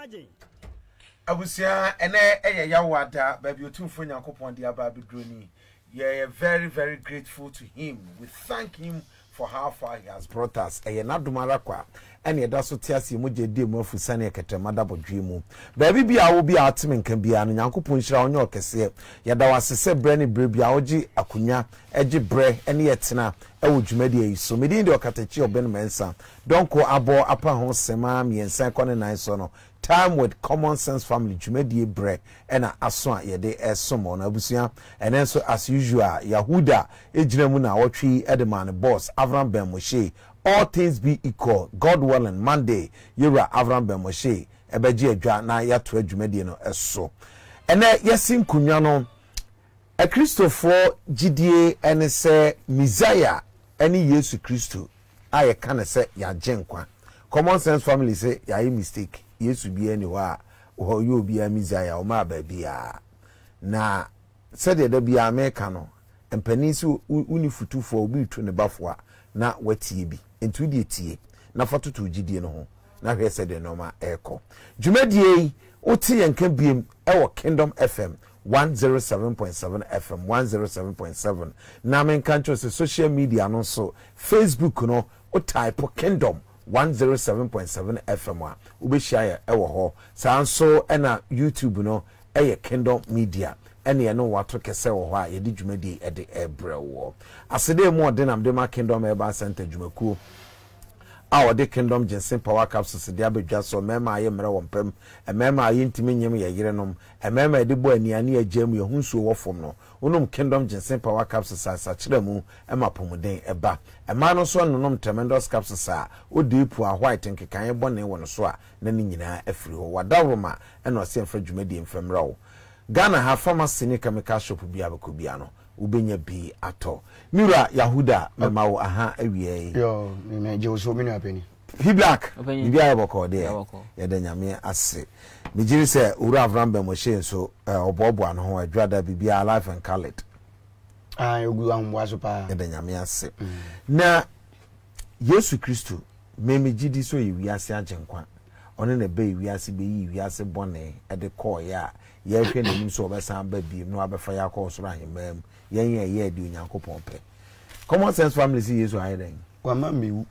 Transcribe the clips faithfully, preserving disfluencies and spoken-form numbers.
Abusia ene eye yawada baby otumfo Nyankopon de aba bedroni. We are very very grateful to him. We thank him for how far he has brought us. Eye nadumara kwa ene da so tiase mu gede mu afusane eketemada bodwemu. Baby bia wo bia atime nkan bia no Nyankopon hira onye okese. Yeda wasese bre ne bre bia ogi akunya egi bre ene yetena ewo dwumadi yi so medin de okatachi oben mensa. Donko abo apa ho sema miensa kone nan so no. Time with Common Sense Family Jumedie Bre and Aswan Yede Esomo na Abusia and then so as usual Yahuda ejina na watchi Edeman boss Avram Ben Moshe. All things be equal, God willing, Monday Yura Avram Ben Moshe ebeji edwa na yato adwumedie no eso ene yesin kunwa no e Christopher Gidie ene se Messiah ene Yesu Kristo aye kan se ya genkwa. Common Sense Family say ya mistake Yesu bi eni wa o yo bi a Messiah o ma ba bia na said the bia America no empanisi uni futufo obi tu ne bafoa na watie bi entu die tie na fatoto Gidie no ho na hwe said the normal eko dwumadie oti yenka biem ewo Kingdom F M one oh seven point seven F M one oh seven point seven na men kancho se social media no so Facebook no o type Kingdom one oh seven point seven F M wa ubeshia ewo ho sanso ena YouTube no eye Kingdom Media ene ye no wato kese wo ho a ye di dwumadi e de ebre wo asede mu ode nam de ma Kingdom Urban Center dwumaku a de Kingdom Jensen Power Capsules de abedwa so mema aye mre wompem e mema aye ntimi nyem ye yerenom e mema de bo aniane agem ye hunsuo wo fom no wonom Kingdom Jensen Power Capsules asa kire mu e mapomuden eba e ma no so nonom Tremendous Capsules a odi pu a white nkekan bone wo no so a na ni nyina afiri ho wadawoma e no se mfa dwumadi mfemra wo Ghana ha pharmacy ni chemical shop bia bakobia no ubenya bi ato Mira Yahuda memawo aha awie yo me je so mi na apeni He Black bia ya boko de ya da nyame ase me jiri se Ura Avram Ben Moshe so obobo ano ho adwada bibia life and colored ah ogu anwa so pa ya da nyame ase na Yesu Kristo me me jidi so yi ase agenkwa one na be yi ase be yi ase bone e de call ya ye hwe nanim so obesan ba biem no abefa ya call so ahemam yen ye ye di Onyankopon pe Common Sense Family see Yesu ayeden kwa ma mewu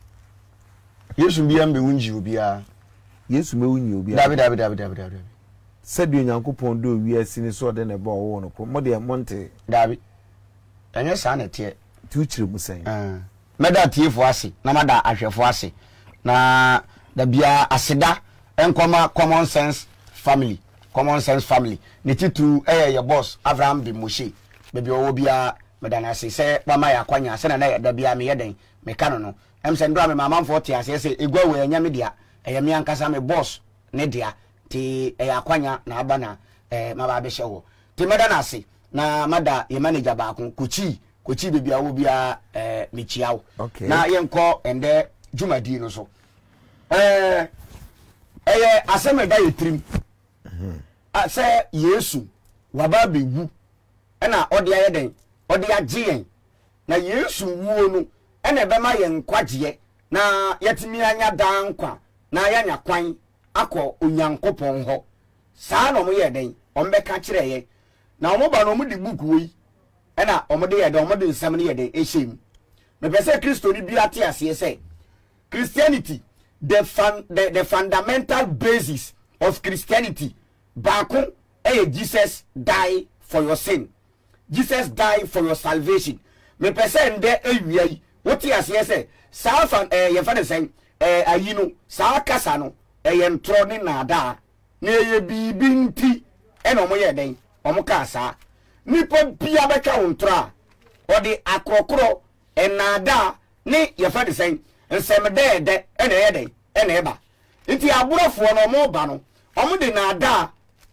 Yesu bia mewu nji obia Yesu mewu nyi obia David David David David David said di Onyankopon do wi asini so de na ba wo no ko mo de monte David enye sa na tie tu chire musan ah meda tiefo ase na mada ahwefo ase na da bia aseda enkoma Common Sense Family Common Sense Family ne titu eh your boss Abraham Ben Moshe bebi owo bia medana se se mama ya kwanya se na na da bia me yeden me kanu no em se ndo me mama mfo ti ase se egwa we anya me dia eh me ankasa me boss ne dia ti eh akwanya na aba na eh maba be hye wo ti medana se na mada ye manager ba kun kuchi kuchi bebi owo bia eh me chiawo okay. Na ye nko ende dwumadi no so eh eh aseme da yetrim mhm a se Yesu waba bewu ena odi ayeden odi agyen na Yesu wuo no ena ebema ye nkwagye na yetimi anya dankwa na yanya kwan akọ Onyankopon ho saa no mo ye den ombeka kire ye na omo ba no omo di book wo yi ena omo de ye den omo de nsam ne ye den ehiem me pese Kristo ni bi ate ase se Christianity the fun, the, the fundamental basis of Christianity Baku, eh, Jesus died for your sin. Jesus died for your salvation. Me person there, eh, what he has say, South and eh, your father saying, eh, you know, Sa Casano, eh, and Troni Nada, near ye be binti, and omoya day, omokasa, Nipo Piabeka untra, or the Acrocro, and Nada, ne, your father saying, and some day, and a day, and ever. It's a bro for no more bano, omo de Nada.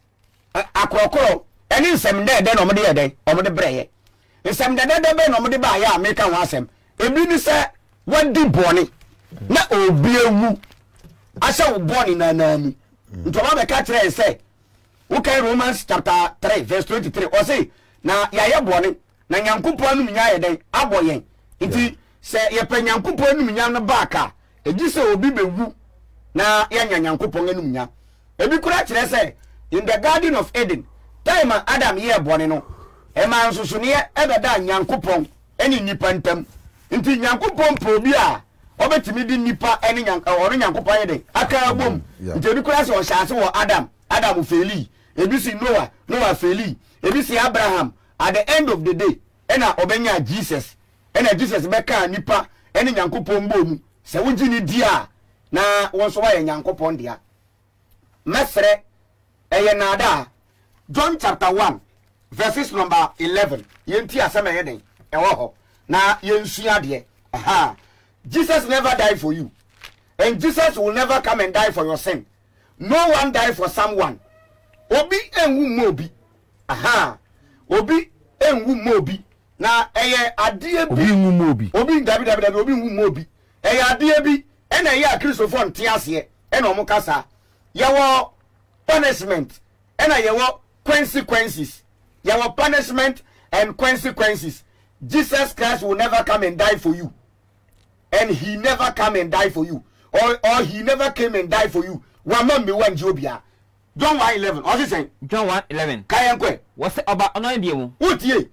Akrokro eni nsem de de no mo de de o mo de breye nsem de de de be no mo de ba ya meka ho asem ebi ni se wadi boni na obi ewu asha wo boni na na ni ntoma be ka kire se wo kai Romans chapter three verse twenty-three o say na ya ye boni na Nyankopon anu nya ye den aboyen nti se ye pa Nyankopon anu nya no ba ka eji se obi bewu na ya nya Nyankopon anu nya ebi kura kyerɛ sɛ in the garden of Eden time Adam yɛ bɔne no ɛma nsosoneɛ ɛbɛda Nyankopɔn ɛne nipa ntam nti Nyankopɔn po bi a ɔbɛtumi di nipa ɛne nyanka ɔno Nyankopɔn yɛ de aka bom nti ebi kura sɛ ɔhyɛ wɔ Adam Adam feli ebi si Noah Noah feli ebi si Abraham at the end of the day ɛna ɔbɛnya Jesus ɛna Jesus bɛka nipa ɛne Nyankopɔn bom sɛ wogyi ni di a na wɔn so wayɛ Nyankopɔn dia mɛsrɛ ɛyɛ nada John chapter one verses number eleven yenti asɛm ɛyɛ den ɛwɔ hɔ na yɛnsua deɛ aha Jesus never died for you and Jesus will never come and die for your sin. No one died for someone. Obi enwu mobi. Aha. Obi enwu mobi. Na eye adie bi. Obi enwu mobi. Obi dabi dabi dabi obi enwu mobi. Eye adie bi. Ena ye a Christopher nte ase. Ena omo kasa. Yawo punishment. Ena yawo consequences. Yawo punishment and consequences. Jesus Christ will never come and die for you. And he never come and die for you. Or or he never came and died for you. One man be one Jobia. John one eleven. What's he saying? John one eleven. Kayankwe. What's the about another deal? What ye?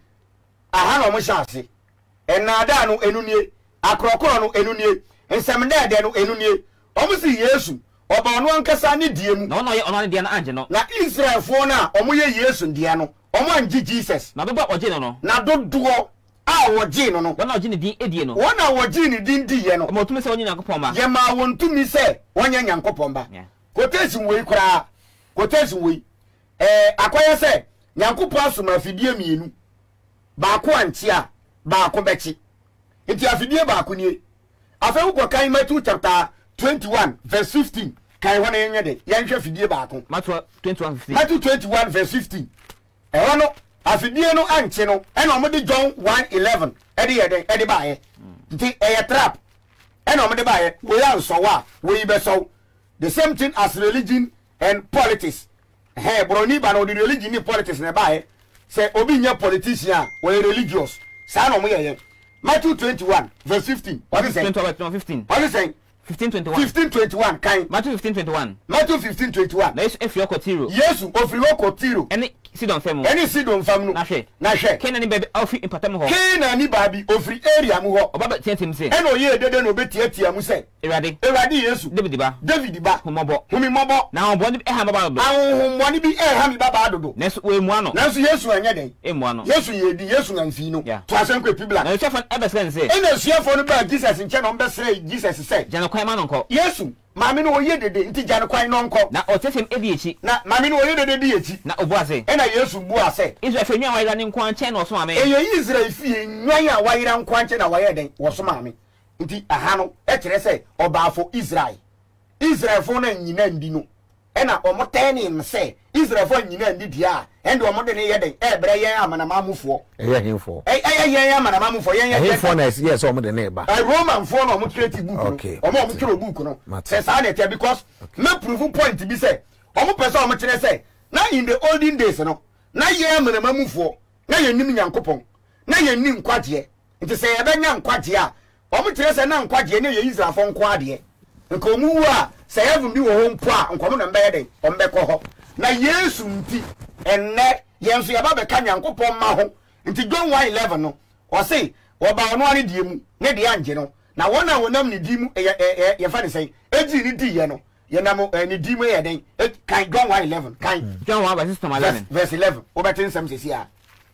Aha no mo shase. En nada no enunie. Akrokoro no enunie. En semde de no enunie. Omo si Yesu. Oba ono ankasa ne die mu. Na ono ye ono ne die na anje no. Na Israel fo na omo ye Yesu die no. Omo anje Jesus. Na dodo oje no no. Na dodo a woji no no. Wana oje ne din edie no. Wana woji ne din di ye no. Omo tumi se onye Nyankopon ba. Ye ma wontumi se onye Nyankopon ba. Quotation we kura. Quotation we. Eh akoye se Nyankopon asoma afidie mienu. Baako antia, baako bechi. Enti afidie baako nie. Afa wo kan Matthew chapter twenty-one verse fifteen. Kan wana yenye de. Yenhwe afidie baako. Matthew twenty-one fifteen. Matthew twenty-one verse fifteen. E wono afidie no anche no. E na omo de John one eleven. E de ye de, e de baaye. Nti e ye trap. E na omo de baaye. We yan so wa, we be so. The same thing as religion and politics. Hey, broni ba no the religion and politics na baaye. Say obi nya politician we religious. Sa no mo ye. Matthew twenty-one verse fifteen. What is it? twenty-one fifteen. What is it? fifteen twenty-one. fifteen twenty-one kind. Matthew fifteen twenty-one. Matthew fifteen twenty-one. Na Yesu efi okotiro. Yesu ofiri okotiro. Ene sidon fam. Ene sidon fam no. Na hwe. Na hwe. Kena ni bebe ofi impatam ho. Kena ni babi ofiri area mu ho. Oba ba tietim se. Ene oye dede no betiatia mu se. Ewade. Ewade Yesu. David ba. David ba. Humobo. Humimobo. Na hombo ni e ha baba dodo. Ahombo ni bi e ha mi baba dodo. Nesu we mu ano. Nanso Yesu anya den. E mu ano. Yesu yedi Yesu ngamfi no. To asenkwe pibla. Na Yesu fan ebesen se. Ene suafo no ba Jesus nche no mbesere Jesus se. Jana kwan ma no nko. Yesu mami no oye dede nti jana kwan no nko. Na otefem edi echi. Na mami no oye dede di echi. Na obu ase. Ena Yesu bu ase. Israel fe nwa wayira ni nkwan chen no so ame. Eye Israel fie nwan a wayira nkwan chen na waye den wo so mami. Nti aha no e kire se obaafo Israel. Israel fo na nyina ndi no. Ena omo tani mse Israel fo nyina ndi dia. Ende omo de ne ye den e bre yen amanamamufo. Eye himfo. E e yen amanamamufo yen yen. Himfo na yes omo de ne ba. I Roman fo na omo create book no. Okay. Omo omo create book no. Say sa na because me prove point bi say omo person omo kire say na in the olden days no. Na ye amanamamufo na ye nim Nyankopon. Na ye nim nkwaje. Nti say ye benya nkwaje a omo kire say na nkwaje na ye Israel fo nkwa de. Nko mu a say heaven bi wo ho mpo a nko mo na mbe den o mbe ko ho na Yesu nti enne yenso ya ba be ka Nyankopon ma ho nti John one eleven no o say wo ba ono ani die mu ne de anje no na wona wonam ne di mu ye ye fa ne say eji ni di ye no ye nam ni di mu ye den kan John one eleven kan John one verse eleven verse eleven o betin sam sesi a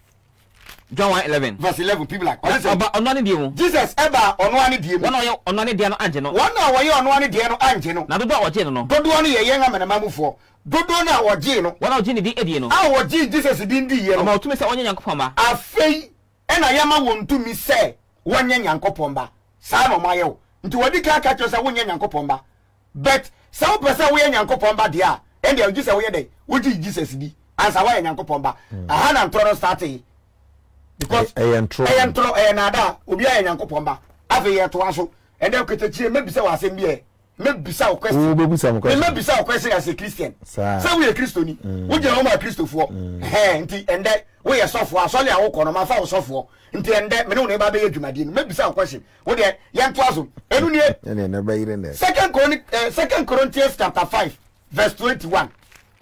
John one eleven verse eleven people like oba ono ani die mu Jesus eba ono ani die mu wona ye ono ani die no anje no wona wo ye ono ani die no anje no na dodo oje no no dodo no ye ye ngamanamamufo dodo na oje no wona oje ni di edie no a oje Jesus din di ye no oba otumi se onye Nyankopon ba afei ena yama wontumi se wonye Nyankopon ba sa no maye wo nti wodi ka ka cho se wonye Nyankopon ba but sa wo pese wo ye Nyankopon ba dia ende oje se wo ye dey woji Jesus di ansa wo ye Nyankopon ba aha na ntoro start because e entro e entro e nada obi aye Nyankopon ba afei ye to aso ende oketechie mebisa wo asem bi e mebisa wo question wo bebisa wo question mebisa wo question as a Christian say we a Christoni wo je ho ma Christofo eh nti ende we ye sofo asole a wo kono ma fa wo sofo nti ende me ne ba be adwumade no mebisa wo question wo de ye nto aso enu nie ene na ba yire ne second Chronic uh, second Corinthians chapter five verse twenty-one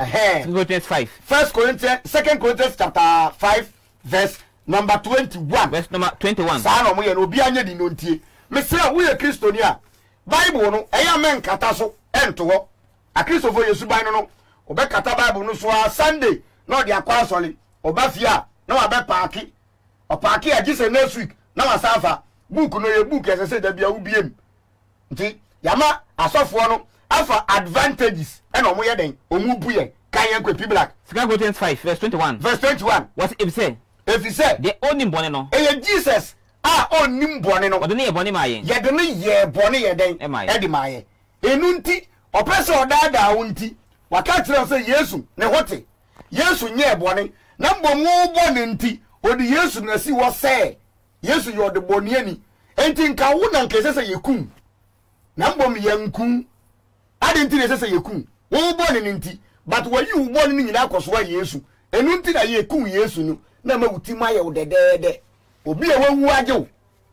Second Corinthians five. First Corinthians, Second Corinthians chapter five, verse number twenty-one. Verse number twenty-one. Saa no mo ye no obi anya di no ntie. Me se wo ye Kristoni a Bible no eya men kata so ento ho. A Kristofo Yesu ban no no obekata Bible no so a Sunday no de akwa asole oba fia na wa be paaki. O paaki a gise next week na wa safa book no ye book ese se da bia wo biem. Nti yama asofo no afa advantages and omo ye den omu buye kan yan kwepi black. Second Corinthians five verse twenty-one. Verse twenty-one. What if say? If he said The only bone no. eh Jesus ah onim bone no. What ne bone ma ye? Ye de ne ye bone ye den e de ma ye. Enu nti opese odada wo nti waka kire say Yesu ne hote. Yesu nye bone na mbomu bone nti odi Yesu na si wo say Yesu yo de bone ani. Enti nka wo na nka sese yekum. Na mbom yankum. Ade nti ne sese yekum. Wo bone ni nti but when you bone ni nyina akoso Yesu. Enu nti na yekum Yesu no. Na ma wuti ma ye wo dedede obi e wawu aje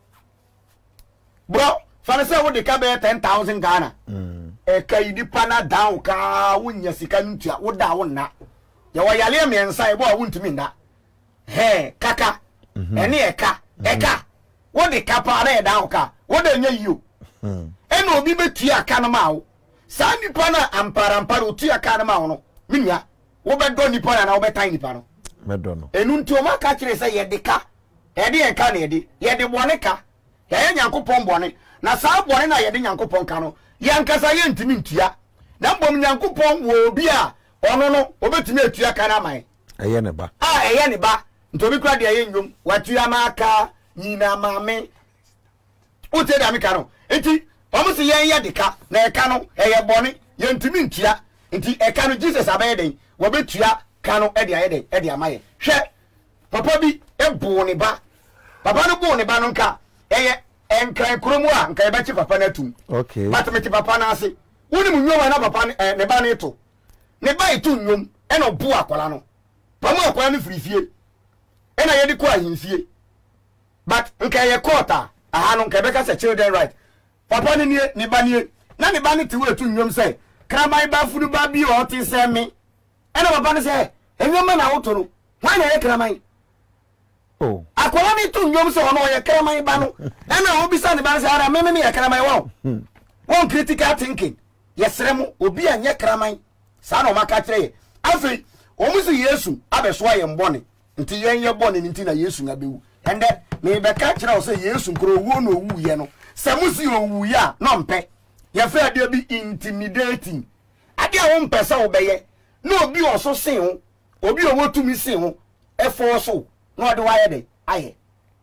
bro fa say wo de ka be ten thousand Ghana mm e ka idi pana down ka wunya sika ntua wo da wo na ye wo yale me nsa e bo a wuntimi na he kaka ene e ka e ka wo de ka pa na e down ka wo de nya yiyo mm e na obi betua aka na ma wo sa nipa na ampara ampara otua aka na ma wo no minua wo be do nipa na wo be tan nipa no medono enu nti o maka kire say ye de ka ye de ye ka na ye de ye de bone ka ye Nyankopon bone na saa bone na ye de Nyankopon ka no ye nkasa ye ntimi ntua na mbom Nyankopon wo obi a ono no obetimi atua ka na mai eye ne ba ah eye ne ba nti obi kra de ye nyum watua maka nyina mame uche da mi ka no enti omo se ye ye de ka na ye ka no eye bone ye ntimi ntua enti e ka no Jesus abaye den wo betua kanu edi ayede edi amaye hwe papa bi ebu ne ba papa no bu ne ba no nka eye enkran kromu a nka e bechi papa na tum okay but me ti papa na ase woni mu nwoma na papa ne ba ne to ne ba itu nwom e no bu akola no pa mu akola no firifie e na ye di ko ahimfie but nka ye kota aha no nka e beka se children right papa ne nie ne ba nie na ne ba ne ti wo etu nwom se kramai ba furu ba bi o ti se me ena baba ne se enwoma na woto no hwan na ye kraman oh akola ni tu nyom se ono ye kraman ba no ena obi sa ne ba se ara me me ye kraman wo won critical thinking yesrem obi anye kraman sa na o maka kire afi o musu Yesu abeso aye mbone nti yen ye bone nti na Yesu nga bewu ende me be ka kire o se Yesu nkro owu no owu ye no se musu owu ya no mpe ye fa ade bi intimidating ade a wo mpe se wo beye no obi oso sen ho obi owo tumi sen ho e fo so no de wa ye de aye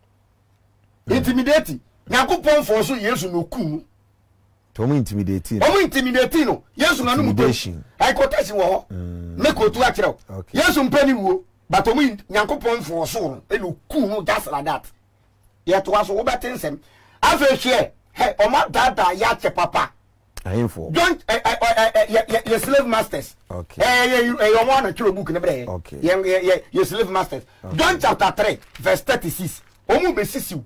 intimidate Nyankopon fo so Yesu no kum to mo intimidate o mo intimidate no Yesu na no mu ai quotation wo ho me ko tu a kire Yesu mpani wo but o mo Nyankopon fo so no e no kum just like that ye to aso wo betensem afa hie he o ma dada ya che papa Info. Don't uh, uh, uh, uh, uh, your slave masters. Okay. Eh, uh, you you want to throw book in the okay. Yeah, yeah, yeah, your slave masters. Okay. John chapter three, verse thirty-six. Omu be sisiu.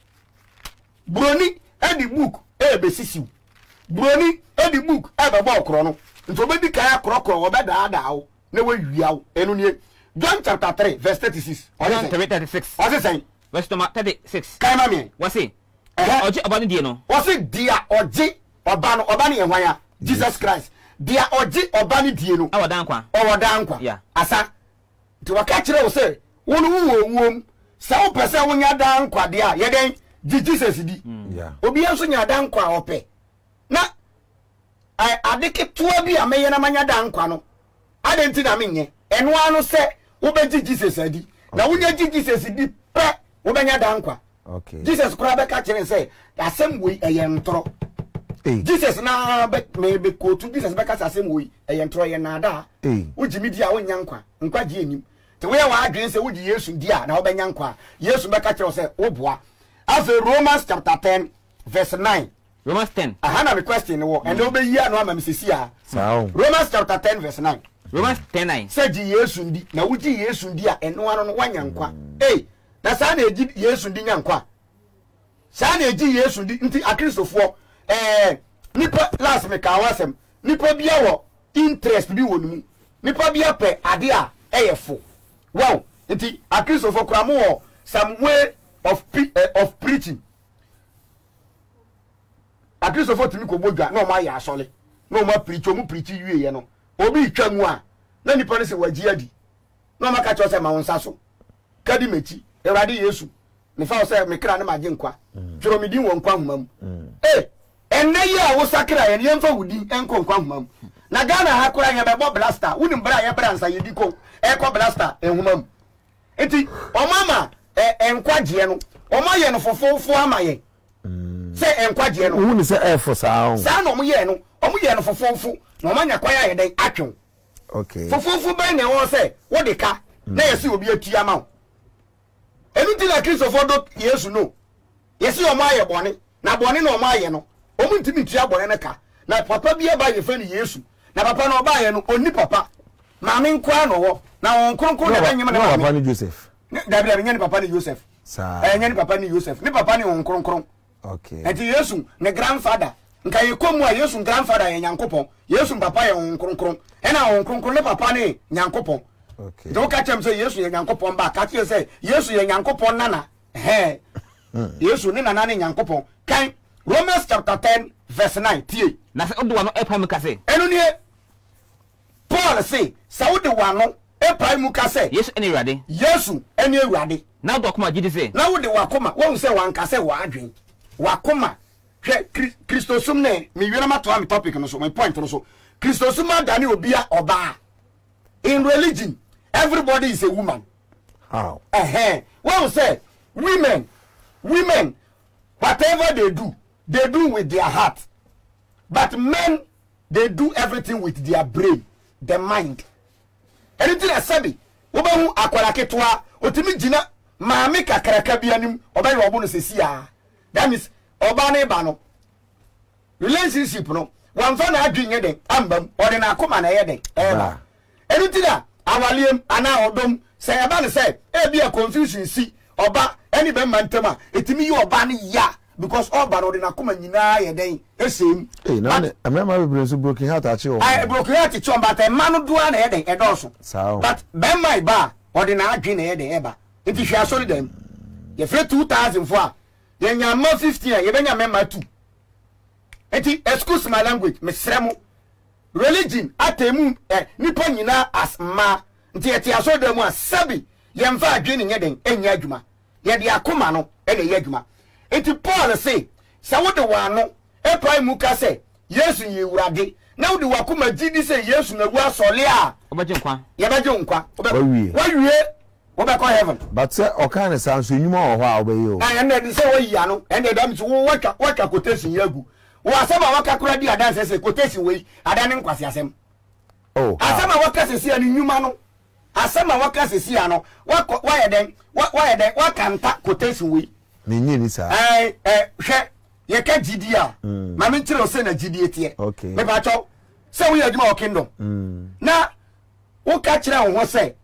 Broni e di book e be sisiu. Broni e di book e be ba okro no. Nto be di kaya krokro wo be da da wo na we wiawo. Enu nie. John chapter three, verse thirty-six. John thirty-six. What's it saying? Verse number thirty-six. Kai ma me. What's it? Eh. Oje obani die no. What's it dia oje Oba no oba ne hwan Jesus Christ dia oji oba ne die no awoda nkwa awoda nkwa yeah asa ti waka kire wo se wonu wo wuom sa wo pese wo nya da nkwa de a ye den Jesus di yeah obi enso nya da nkwa ope na ai adeke tuwa bi a meye na manya da nkwa no ade nti na menye eno anu se wo be Jesus adi na wo nya Jesus di pe wo be nya da nkwa okay Jesus kura be ka kire se asem we eye ntoro Hey. Jesus na be me be ko tu Jesus be kasa asem wo eye ntoro ye na da hey wo jimi dia wo nya nkwa nkwa ji enim te we wa adwen se wo ji Yesu dia na wo be nya nkwa Yesu be ka kire se wo boa afa Romans chapter ten verse nine Romans ten aha na me question wo and wo be yi anu ama me sesi a sao Romans chapter ten verse nine Romans ten nine se ji Yesu ndi na wo ji Yesu ndi a eno anu no wa nya nkwa eh na sa na eji Yesu ndi nya nkwa sa na eji Yesu ndi nti akristofo eh nipa last me ka wasem nipa bia wo interest bi wonu mu nipa bi apɛ ade a ɛyɛ fo wow nti akristofo kora mo some way of uh, of preaching akristofo timi ko bodwa na o ma ya asole na o ma preach o mu preach wie ye no obi twa mu a na nipa ne se wagi adi na o ma ka cho se ma wonsa so kadi mechi ewade yesu me fa se me kra ne ma je nkwa twero me din won kwa homam eh enne ye a wo sakra ye ne mfa wudi enko nkwa homam na Ghana ha kora ye be bo blaster woni mbra ye bransa ye diko e ko blaster enhomam enti o mama eh enkwaje no o ma ye no fofofo ama ye se enkwaje no woni se e fo saa saa no mo ye no o mo ye no fofofo na o ma nya kwaya ye den atwen okay fofofo be ne wo se wo de ka na ye se obi atua ma wo enu ti na Kristofo do Yesu no ye se o ma ye bone na bone na o ma ye no o mu ntimi tua bone ne ka na papa bi e ba ye fe ni Yesu na papa na o ba ye no oni papa maame nkwa no wo na won kronkron na banyem na papa ni Joseph da bi da nyane papa ni Joseph sa eh nyane papa ni Joseph ni papa ni won kronkron okay enti Yesu ne grandfather nka ye komu a Yesu grandfather ye Nyankopon Yesu papa ye won kronkron e na won kronkron ne papa ni Nyankopon okay do ka chem say Yesu ye Nyankopon ba ka che say Yesu ye Nyankopon nana eh Yesu ni nana ni Nyankopon kan Romans chapter ten verse nine tie na se odo wa no e pa mu ka se enu ni Paul say Saudi wa no e pa mu ka se Yesu eni Awurade Yesu eni Awurade na do akoma gidi se na wo de wakoma won se wanka se wa adwen wakoma hwe Kristosum ne mi wiena mato am topic no so my point no so Kristosum adane obia oba in religion everybody is a woman how eh won say women women whatever they do they do with their heart but men they do everything with their brain the mind anything that sabi wo ba hu akwara ketwa otimi gina maame kakraka bianim oba ye obo no sesia that means oba na ba no relationship no wan fa na adwenye den ambam ode na akoma na ye den e ba anything that awaliem ana odom say eba ne say e bia confusion si oba any be mantama etimi ye oba ne ya because oba no de na akoma nyina ye den esem eh na na amema be brenso broken heart achi o I broken heart chi but e manu do na ye den e do so but be my ba ode na adwen na ye den e ba if you are sorry them you free two thousand for you nya ma fifty you be nya member two enti excuse my language me sremo religion atemu eh nipa nyina as ma nti eti aso dem a sabi ye mfa adwene nye den enya adwuma ye de akoma no e na ye adwuma enti Paul say sa wo de wa no e prai mu ka say Yesu ye Awurade na wo de wakoma gidi say Yesu na wu asole a obaje nkwa ye baje nkwa wawie wawie wo be call heaven but say o kan say so nyuma o ho a obaye o ah and say wo yi ano and dem so wo watwa watwa quotation yagu wo asema waka kura di adan say quotation we adan nkwase asem oh asema waka sesi ani nyuma no asema waka sesi ano wa wa ye den wa ye den wa kanta quotation we ni nyi ni sa eh eh hwe ye ka gidi a ma me ntire o se na gidi etie okay me ba cho se wo ye adwuma o kingdom mm na wo ka kire wo ho se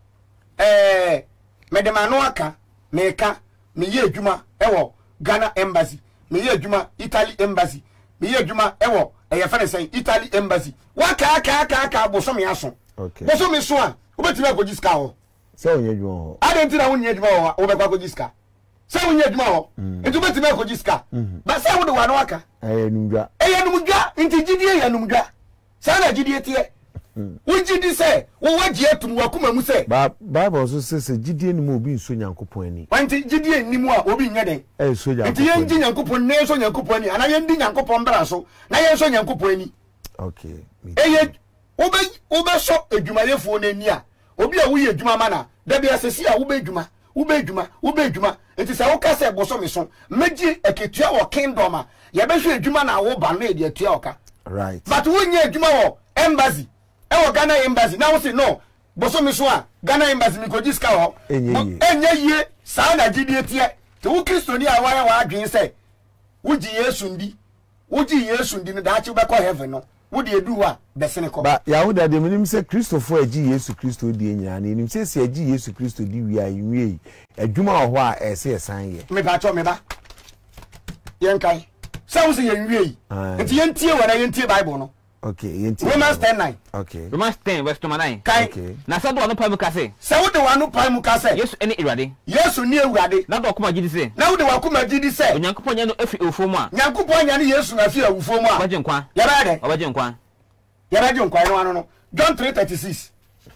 eh medemano aka meka me ye adwuma ewo Ghana embassy me ye adwuma Italy embassy me ye adwuma ewo eye fere sen Italy embassy waka aka aka aka boso me aso okay boso me so a obetimi akoji ska ho se onye adwuma ho ade na wonye adwuma ho wo be kwa akoji ska se wonye adwuma ho nti obetimi akoji ska ba se wo de wa no aka eh numdwa eh numdwa nti gidie ya numdwa sa na gidie tie wujidi se wo waji atum wakuma mu se ba bible so se se gidie ni mo obi nso Nyankopon ani wanti gidie ni mu a obi nya den eh so Nyankopon nti yen ji Nyankopon ne so Nyankopon ani ana yen di Nyankopon bra so na yen so Nyankopon ani okay eye obe obe so adwumayefo na ani a obi a wo ye adwuma mana da bia sesi a wo be adwuma wo be adwuma wo be adwuma nti se wo ka se boso me so meji eketua wo kingdom a ye be hwe adwuma na wo ba na e de atua oka right but wo nya adwuma wo embassy ewo Ghana embassy na wo say no boso me so a Ghana embassy mi ko diska ho enye enye ye sa na gidie tie te wo kristoni a wa wa adwen say wo ji Yesu ndi wo ji Yesu ndi ne da chi be ko heaven no wo de edu a besene ko ba yahuda de minim se Christopher aji Yesu Kristo di enyina ne nim se se aji Yesu Kristo di wi ayi adwuma ho a ese esan ye me ba cho me ba yen kai se wo se yen wi nti yen tie wona yen tie Bible no Okay, Romans ten nine. Okay. Romans ten verse nine. Kai. Okay. Na sa do anu pa mu ka se. Se wo de wanu pa mu ka se. Yesu ene Ewurade. Yesu ni Ewurade. Na do kuma gidi se. Na wo de wakuma gidi se. Onyankopon nya no afi ofo mu a. Nyankopon nya ne Yesu na fi awufo mu a. Obaje nkwa. Ya ba de. Obaje nkwa. Ya ba de nkwa no anu no. John three thirty-six.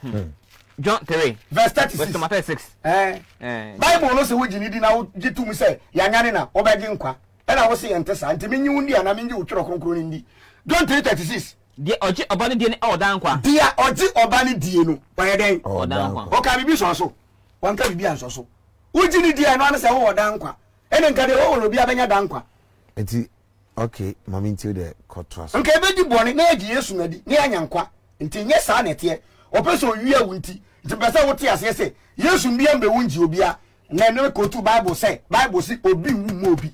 John three verse thirty-six. verse thirty-six. Eh. Eh. Bible no se wo gini di na wo gitu mu se ya nyane na obaje nkwa. E na wo se yente sa ntimi nyi wundi ana menyi wo tworo kronkro ni ndi. John three thirty-six. Die oje oba ne die ne odan kwa. Dia oje oba ne die no. Waye den. Odan kwa. O ka bibi so so. Wanka bibi anso so. Wo gini die no ane se wo odan kwa. Ene nka de wo wo bi abenya dan kwa. Enti okay, mami nti de kotras. Nka ebe di boni na agi Yesu na di. Ne anya nkwa. Nti nye sa na tie. Opeso wi awu nti. Nti pese wo tie ase se. Yesu mbia mbe wunji obia. Na ne ko tu Bible say. Bible say obi wu mu obi.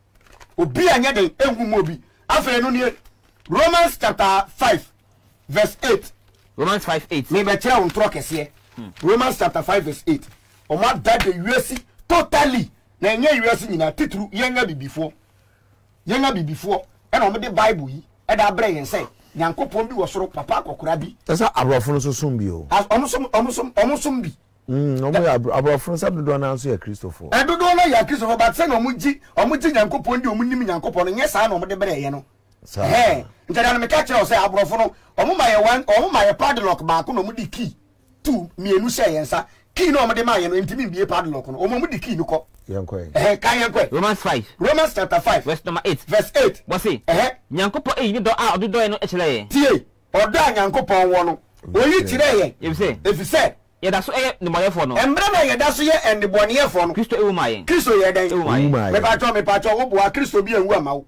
Obi anya de enwu mu obi. Afere no ne Romans chapter five verse eight. Romans five eight. Me be tell on tro kese. Romans chapter five verse eight. O ma da de wiesi totally. Na nya wiesi nyina titru yenga bibifo. Yenga bibifo. E na o me de Bible yi. E da bre yen say. Nyankopon bi wo soro papa akokora bi. Esa abrofo no so sum bi o. As omusom omusom omusom bi. Mm, omo ya abrofo so do na so ya Christopher. E do do na ya Christopher but say na omuji omuji Nyankopon di omunim Nyankopon nye sa na o me de bre yen no. Eh, ntana me ka kire o say abrofo no omo ma ye wan omo ma ye padlock ba ko no mu di key two mienu say yensa key no omo de ma ye no ntimi bie padlock no omo mu di key no ko Yankoy. eh kan yankoy. Romans five Romans chapter five verse number eight. verse eight. What say? Eh Nyankopon e do a odo do no e kire ye. tie odo Nyankopon wo no oyi kire ye. You say? If you say Ye da so e ne moyefo no. embra na ye da so ye and boneyefo no. Kristo e wo ma ye. Kristo ye den. Ewu ma ye. Me pa cho me pa cho wo boa Kristo bi enwu ama wo.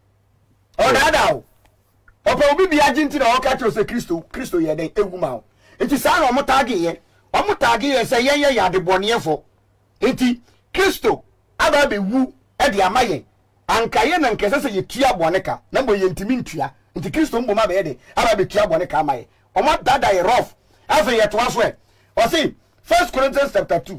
O da da o. Opa obi bi agenti na o ka cho se Kristo Kristo ye den ewu ma wo. Enti sa na o mutagi ye. O mutagi ye se yen ye ya de boneyefo. Enti Kristo aba be wu e de amaye. Anka ye na nkese se ye tua boneka na bo ye ntimi ntua. Enti Kristo mbo ma be ye de aba be tua boneka amaye. O ma dada ye rough. Afa ye to aso e. O see First Corinthians chapter two.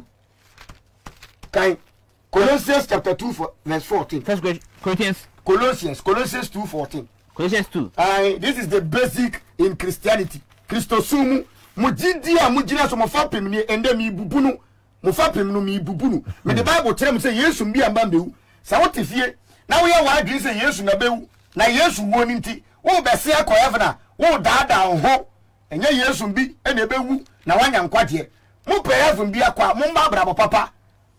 Kind Colossians chapter two for verse fourteen. First Corinthians Colossians Colossians two fourteen. Colossians two. Uh, this is the basic in Christianity. Christosumu mujidi a mujina so mo fa pem ni ende mi bubunu mo fa pem no mi bubunu. Me the Bible tell me say Yesu mbi amba mbewu. Sa wote fie na wo ye wa adwi say Yesu na bewu. Na Yesu wo ni nti wo be se akọ heaven a wo daada ho. Enye Yesu mbi ene bewu na wanya nkwade. Mo pe heaven bi akwa mo mba brabo papa.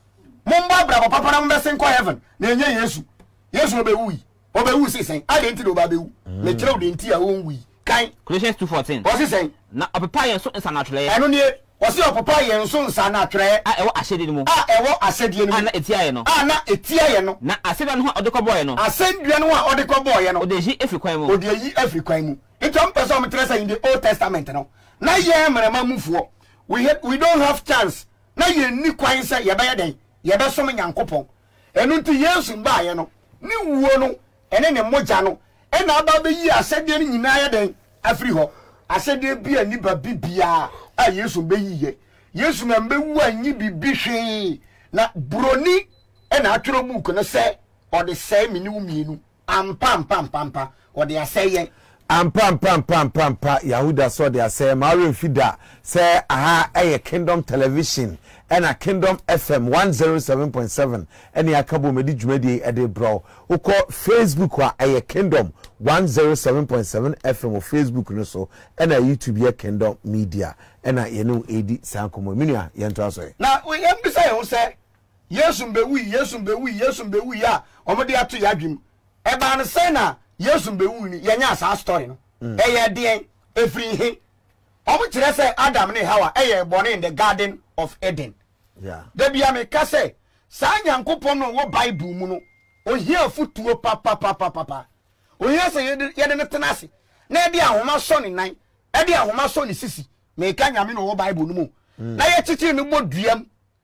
Mo mba brabo papa na mo be se nkọ heaven na enye Yesu. Yesu no bewu yi. Obewu si sen ade nti do ba bewu. Me kire wo de nti a won wi. Kan Colossians two fourteen. o si sen Na opepa ye so nsa na twele ye. eno ne o si opapa ye nso nsa na twere A ewo ahyede ni mu. a ewo asede ni A na etia ye no. a na etia ye no Na aseda no ho odekọ boy no. asendua no a odekọ boy ye no Odeji efi kwan mu. odi yi african mu nti am person me tresa in the Old Testament no na ye mrema mufuo we ha, we don't have chance na ye ni kwan se ye be ye den ye be som Nyankopon eno nti Yesu mba ye no ni wuo no ene ne moja no e na aba be yi asede ni nyina ye den afri ho asede bia ni ba bibia a Yesu be yiye Yesu na mbe wu anyi bibi hwe na broni e na atwero book no se o de say mini wu mienu ampa ampa ampa o de aseye ampa ampa ampa ampa ampa Yahuda so de aseye Mario Fida say aha eye Kingdom Television and a Kingdom F M one oh seven point seven and ya kabo medi dwumadi e de bro uko Facebook wa eye Kingdom one oh seven point seven F M o Facebook no so and a YouTube ye Kingdom Media and a yenu edi sankomo minua ye nto aso na we em bi say o say Yesu mbe wi Yesu mbe wi Yesu mbe wi ya omode ato ya dwum e ba no say na Yesu mbe wi ni ye nya sa story no e ye de efri he omo kire say Adam ne Hawa e ye born in the Garden of Eden. yeah Da bia me ka say sa Nyankopon no wo Bible mu no o hia futuo papa papa papa o hia say ye de ne tenase na e de ahoma so ni nan e de ahoma so ni sisi me ka nyame no wo Bible no mu na ye chichi no moduam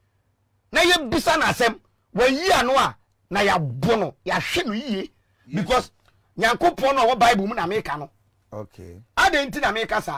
na ye bisa na asem wa yi ano a na ya bono ya hwe no yie because Nyankopon no wo Bible mu na me ka no okay adenti na me ka sa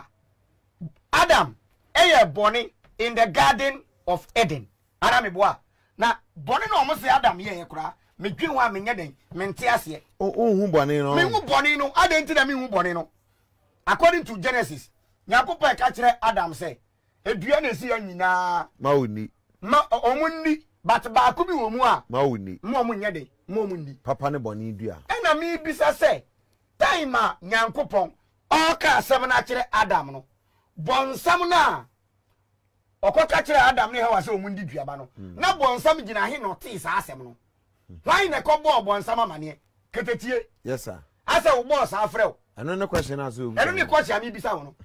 Adam eye born in the Garden of Eden ara me boa na born no mo se Adam ye ye kura me dwen wa me nye den me nte ase o o hu bone no me hu bone no adenti na me hu bone no according to Genesis Nyankopɔn ka kyerɛ Adam sɛ edua na esi ya nyinaa ma woni ma omunni but baako bi wo mu a ma woni mo mo nyɛ de mo munni papa ne bɔne dua ɛna mi bisa sɛ time a Nyankopɔn ɔka asɛm na kyerɛ Adam no bɔnsam na ɔkɔka kyerɛ Adam ne Hawa sɛ omundi duaba no na bɔnsam gyina he no te saa asɛm no why na kɔbɔ bɔnsam amane ketetie yes sir asa wo boss afrɛ wo ɛno ne question aso ɛno ne question mi bisa wo no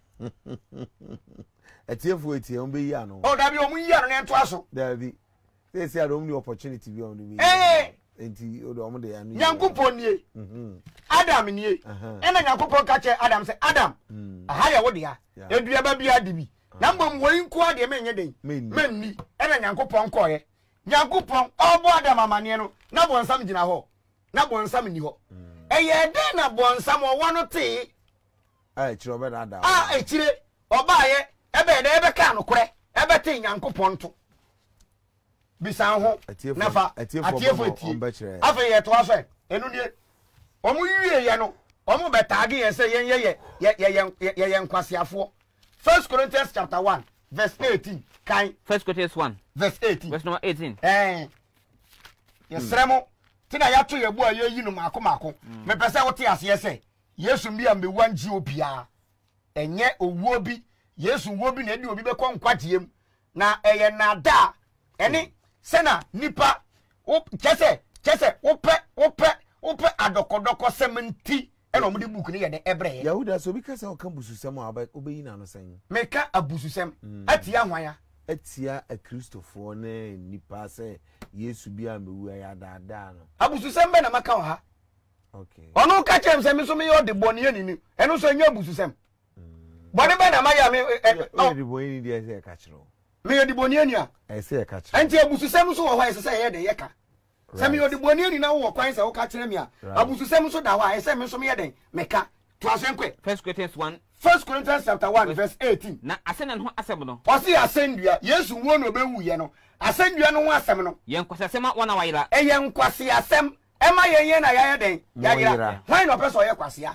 etiefo etie on be yi ano o da bi o mu yi ano ne to aso da bi say say ada omni opportunity bi on me eh enti o do om de anu Nyankopɔn nie mhm Adam nie ɛna Nyankopɔn ka kyerɛ Adam sɛ Adam aha ya wo dia eduaba bi ade bi na mbom wo nko ade me nyɛ den menni ɛna Nyankopɔn kɔɛ Nyankopɔn ɔbɔ Adam amane no na bɔnsam gyina hɔ na bɔnsam ni hɔ ɛyɛ den na bɔnsam ɔwɔ no te a kyerɛ ɔbɛ da da a ɛkyire ɔbaayɛ ɛbɛ da ɛbɛ ka no korɛ ɛbɛ te Nyankopɔn to bisan ho nafa atiefo eti afa yɛ to afa ɛnu nie ɔmo yiye yɛ no ɔmo bɛ taage yɛ sɛ yɛn yɛ yɛ yɛ yɛ yɛ nkwasiafoɔ First Corinthians chapter one verse eighteen kan First Corinthians one verse eighteen verse number eighteen eh yɛsrɛ mo tina yɛato yɛ bo a yɛyi no maako maako mepɛ sɛ wote aseɛ sɛ Yesu bi a mbewa ngye obia ɛnyɛ owuo bi Yesu wo bi na edi obi bɛkɔ nkwagyeem na ɛyɛ nada ɛne sɛna nipa wo kyɛsɛ kyɛsɛ wopɛ wopɛ wopɛ adokodoko sementi ɛna ɔmo de book ne yɛ de ɛbrɛ Yahuda so bi ka sɛ ɔka bususɛm a ɔbɛ obeyi na no sɛn meka abususɛm atia hwanya atia a Kristofoɔ ne nipa sɛ Yesu bi a mbewu ya daadaa no abususɛm bɛ na maka wɔ ha okay ɔno ka kyerɛ sɛ me so me yɛ ɔde bɔne ani ni ɛno so nya abususɛm bɔne bɛ na ma ya me ɔde bɔne ni deɛ sɛ ka kyerɛ me yɛ de bɔne ani a ɛsɛ ka kyerɛ ɛnti abususɛm so wɔ hɔ ɛsɛ sɛ yɛ de yɛ ka sɛ me yɛ de bɔne ani na wo kwan sɛ wo ka kyerɛ me a abususɛm so da hɔ a ɛsɛ me so me yɛ den meka to asenkwe First Corinthians one First Corinthians chapter one verse eighteen na asɛn no ho asɛm no ɔsi asɛndua Yesu wo no obewu yɛ no asɛndua no ho asɛm no yɛn kwasɛsɛm a wɔna wayira ɛyɛ nkwasi asɛm ɛma yɛn yɛn na yɛyɛ den yɛyira hwan na ɔpɛ sɛ ɔyɛ kwasia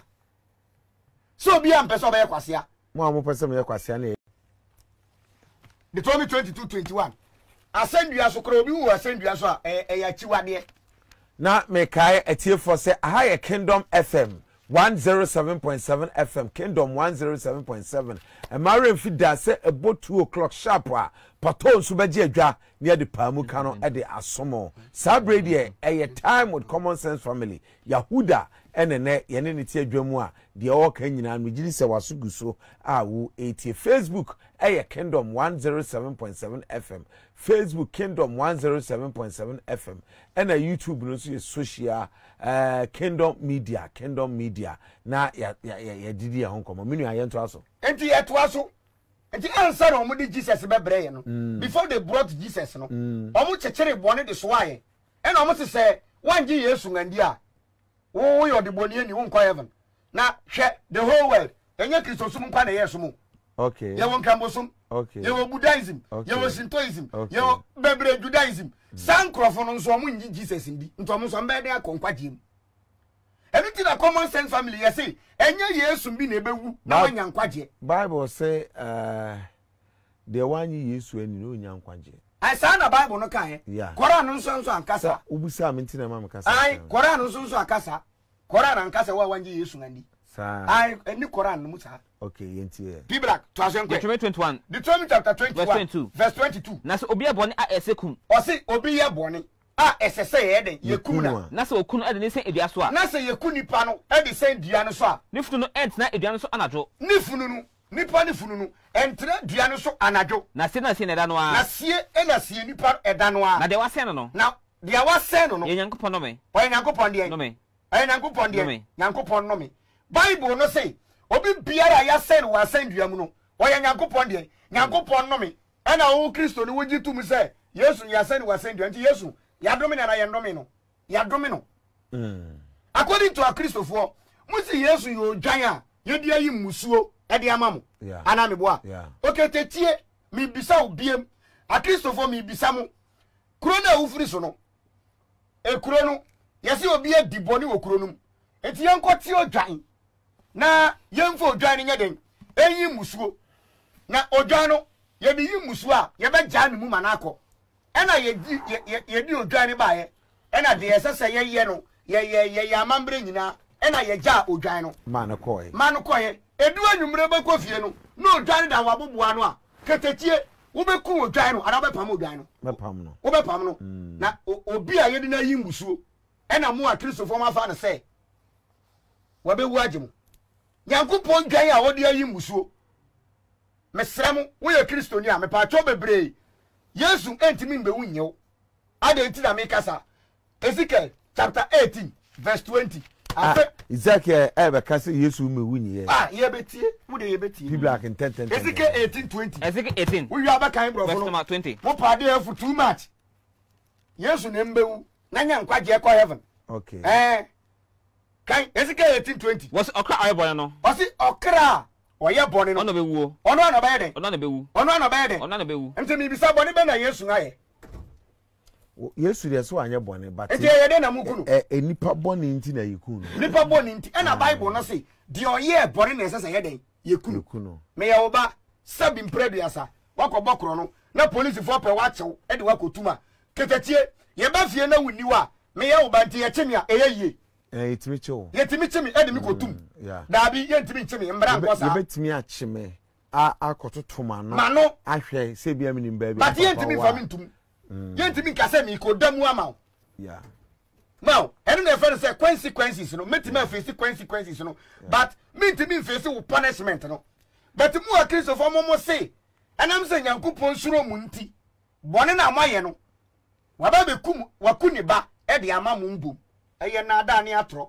so obi a mpɛ sɛ ɔbɛyɛ kwasia mo a mo pɛ sɛ mo yɛ kwasia na Deuteronomy twenty-two twenty-one asɛndua so kora obi wu asɛndua so a ɛyɛ akyiwadeɛ na mekae atiefo sɛ aha yɛ Kingdom F M one oh seven point seven F M Kingdom one oh seven point seven Emare mfida se ebo two o'clock sharp a pato nso beje adwa ne de paamu ka no e de asomo sabre de e time with common sense family Yahuda enene ye ne ti adwa mu a de o ka nyina no giri se wasugu so a wo eighty Facebook e Kingdom one oh seven point seven F M Facebook Kingdom one oh seven point seven F M and YouTube no so social uh, Kingdom Media Kingdom Media na ya ya ya didi ya honko menu aye nto aso enti eto aso enti answer no mo di Jesus bebre ye no before they brought Jesus no omo chechere bone de so aye e na omo se se wanji Yesu ngandi a wo yo de bone ani wo nko heaven na hwe the whole world enye Kristo sum kwa na Yesu mu okay ye won kambosum okay ye wo Buddhism ye wo Shintoism ye wo bebre Judaism sankrofo no nso omo nji Jesus ndi nto omo so mbe de akonkwajem everything na common sense family you say enye Yesu bi na ebewu na wanya nkwaje Bible say uh the one Yesu ani no nya nkwaje ai sa na Bible no kan yeah. Quran nso nso ankasa ubusa mentina ma mkasa ai Quran nso nso akasa Quran ankasa wa wanje Yesu ngandi sa ai eni Quran no musa okay yenti e Biblia to asenko Deuteronomy twenty-one Deuteronomy chapter twenty-one verse twenty-two verse twenty-two na so obi abone a esekum osi obi ye bone a esese ye den yekum na na so okunu ade ne sen edua so a na se yeku nipa no e de sen dua no so a ne funu no ent na edua no so anajo ne funu no nipa ne funu no entre dua no so anajo na se na se na da no a na sie e na sie nipa eda no a na de wasen no na de wasen no no ye nyankopon no me o nyankopon de no me e nyankopon de nyankopon no me Bible no say obi biara ya sen wasen dua mu no o ye nyankopon de nyankopon no me e na wo Kristo ni wogi tum say Yesu ya sen wasen dua nti Yesu ya domi na ya ndomi no ya domi no mm according to a Christopher musi Yesu yo dwan a ye dia yi musuo e de ama mo ana me boa okay tetie mi bisa obiem a Christopher mi bisa mo kuro na ufiri so no e kuro no yesi obi e diboni wo kuro no eti enko ti o dwan na yemfo odwan nya den eyi musuo na odwan no ye bi yi musuo a ye be gya ne mu manako ena ye ye di odwan ne baaye ena de yesese ye ye no ye ye ye amambre nyina ena ye gya odwan no manako e manako ye edu anwumre be kofie no no odwan da waboboa no a ketechie wo be ku odwan no ara be pam odwan no be pam no wo be pam no na obi a ye di na yi musuo ena mu a Kristofo ma fa na say wo be wu agye mu Nyankopon dwan a wo de ayi musuo mesrem wo ye Kristoni a me pa cho bebre Yesu entimi mbe wunyew ade nti na me kasa Ezekiel chapter eighteen verse twenty afa Ezekiel e be kasa Yesu me wunye ah ye betie wo de ye betie people like in ten ten Ezekiel eighteen twenty Ezekiel eighteen wo yu abakan bro verse number twenty wo pa de for too much Yesu ne mbewu na nya nkwaje ko heaven okay eh kan Ezekiel eighteen twenty was okra ayebon no osi okra oye boni no ono be wuo ono ano be de ono na be wu ono ano be de ono na be wu enti mi bisa boni be na Yesu ngaye Yesu de so anye boni but enti ye de na muku no eh enipa boni nti na yiku no nipa boni nti e na Bible no say de oye boni na sese ye den yeku yiku no me ye oba sabi mpreduasa wakọ kro no na police for pe wachew e de wakotuma ketetie ye ba fie na wuniwa me ye oba nti ye chemia e ye yie eh itimi chew yetimi chemi e de mi kotum yeah dabi ye ntimi chemi mbra nkosa ye betimi acheme a akototoma no mano ahwe se bia mi nim baabi but ye ntimi fa mi ntum ye ntimi kase mi ko damu ama yeah now enu na fe say consequences no metimi face consequences no but me ntimi face wo punishment no but mu a Kristofo mo say anam say Nyankopon suro mu nti bone na amaye no waba be kum wakuni ba e de ama mu mbum eye na ada ne atro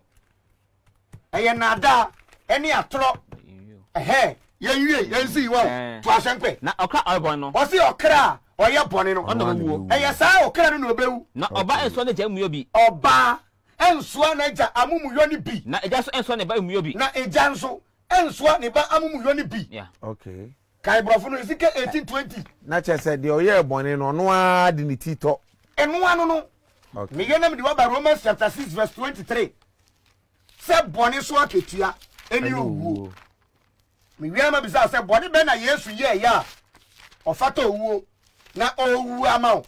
eye na ada eni atro ehe ye yie ye nsi wo to asempe na okra ayebon no o si okra oye bone no ono be wuo eye sa okra no no bewu na oba enso na ja muyo bi oba enso na ja amumu yo ni bi na eja so enso na ba muyo bi na eja nso enso ne ba amumu yo ni bi yeah okay kai brofo no Ezekiel eighteen twenty na che se de oye boni no no a de ni tito enu anu no okay me yenam di wa ba Romans chapter six verse twenty-three se boni so aketua eni owu me wiama bisa se boni be na Yesu ye ya ofata owu na owu ama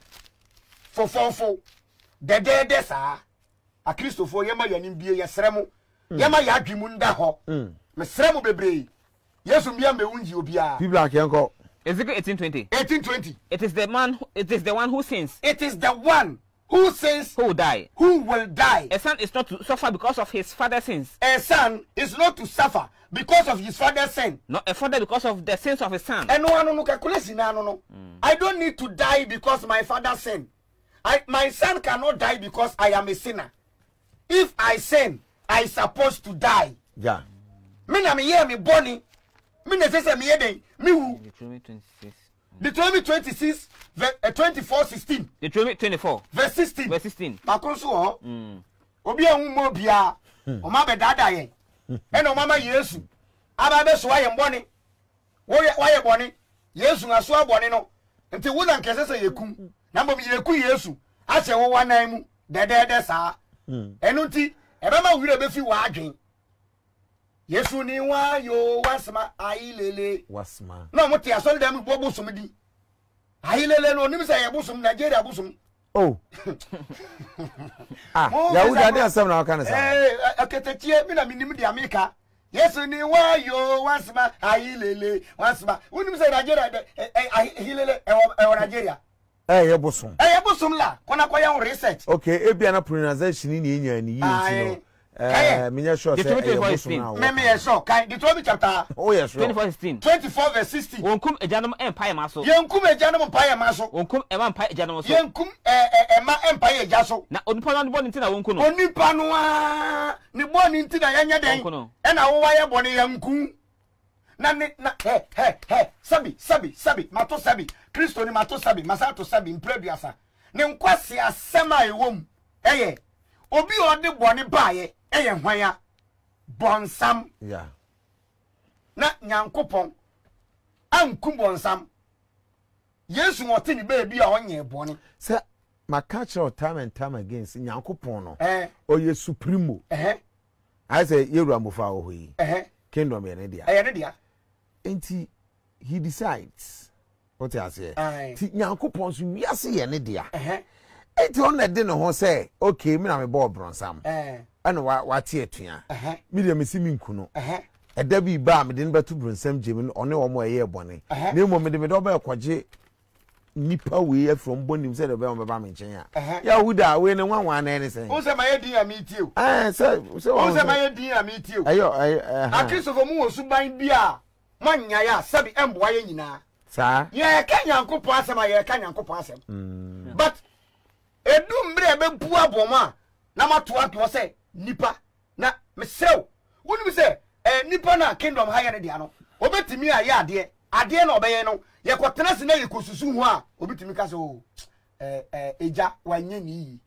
fofofo dedede sa a Kristofo yema yanim bie yesremo yema ya adwimu nda ho me sremo bebre Yesu mbia me wunji obia people like yanko Ezekiel eighteen twenty eighteen twenty it is the man who- it is the one who sins it is the one who sins who will die who will die. a son is not to suffer because of his father's sins A son is not to suffer because of his father's sin. not a father because of the sins of his son And no one no calculation no no. I don't need to die because my father sin. I my son cannot die because I am a sinner. If I sin, I supposed to die. yeah Me na me hear me body. Me na say me hear den. Me who Deuteronomy twenty-six Deuteronomy twenty-six verse uh, twenty-four sixteen Deuteronomy twenty-four verse sixteen. verse sixteen Makonso ho. Obi ehun mo bia. O ma be dada yen. E no mama Yesu. Aba be so aye mboni. Wo ye boni. Yesu aso aboni no. Nti wo na nkese se yekum. Na mbom yeku Yesu. Ache wo wanan mu. Dedede sa. Enu nti e be ma wure be fi wa adwen. Yesu ni wa yo wasma ayilele. wasma No mo ti asol dem bo bosum di. Ayilele no nim se ye bosum Nigeria bosum. oh ah yahuda de asem na kana sa Eh aketechie mi na minim di America. Yesu ni wa yo wasma ayilele wasma. Unim se Nigeria de ayilele e Nigeria. eh ye bosom Eh ye bosum la kona koya research. okay ebia na pronunciation ni enya ni yi nti no eh minya sure say eh bosom na Me me yes so kan Deuteronomy chapter oh yes sure twenty-four sixteen twenty-four verse sixteen. wonkum ejanom empire maso Yenkum eja no mpaye maso. wonkum ema empire ejanom so Yenkum eh ema empire eja so. na onipa no boni ntina wonku no Onipa no a ne boni nti na yenya den. Wonku no. E na wo wa ye boni yanku. Na ne na he he he sabi sabi sabi mato sabi Kristo ni mato sabi masato sabi mpreduasa. Ne nkwase asema ewom. Eye obi ode boni baaye eye hwan bonsam yeah na Nyankopon anku bonsam. Yesu wote ni baabi a onye boni. say my culture time and time again say yankopon no Eh oye supremo eh I say yeru amofa wo yi eh kingdom yɛ ne dia ɛyɛ ne dia enti he decides what I say Aye. ti Nyankopɔn so wiase yɛ ne dia ɛhɛ enti on na de no ho say okay me na me ball bronsam ɛɛ ɛna wa wa tie atua ɛhɛ me de me si me nkuno ɛhɛ ɛda bi ba me de no beto bronsam gye me ɔne wɔn a ɛyɛ bɔne Ɛhɛ. na mmom me de me do ba ɛkɔgye nipa we from bonim say de be on be ba me nkyɛn a Ɛhɛ. ya huda we ne nwanwa na ne sɛ o sɛ ma yɛ din a mi tie o eh sɛ sɛ o sɛ ma yɛ din a mi tie o ayo ayo akristofoɔ mu wɔ suban bi a mo anya yɛ a sɛbi ɛmboa yɛ nyinaa sa yɛ ka Nyankopɔn asɛm a yɛ ka Nyankopɔn asɛm but edu mmerɛ bɛbu abɔm a na mato ato sɛ nipa na mesrɛw wonim sɛ eh, nipa na kingdom ha yɛ ne dia no obetimi a yɛ adeɛ adeɛ na ɔbɛyɛ no yɛkɔtena se na yɛkɔsusu ho a obetimi ka sɛ o eh, eh, egya wanyɛ ne yi